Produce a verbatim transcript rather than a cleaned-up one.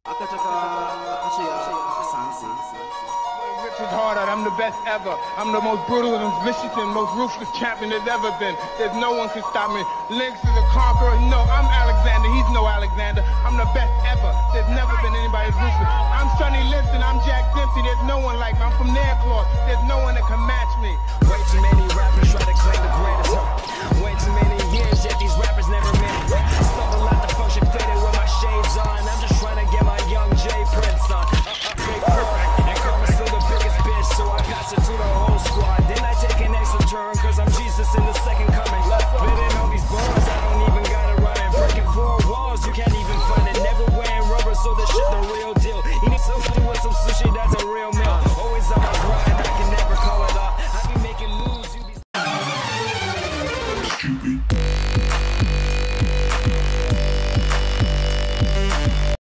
Richard harder, I'm the best ever. I'm the most brutal and vicious and most ruthless champion there's ever been. There's no one can stop me. Lynx is a conqueror. No, I'm Alexander. He's no Alexander. I'm the best ever. There's never been anybody as ruthless. I'm Sonny Liston. I'm Jack Dempsey. There's no one like me. I'm from Nairclaw. There's no one that can match me. Way too many rappers try to claim the greatest. Way too many years, yet these rappers never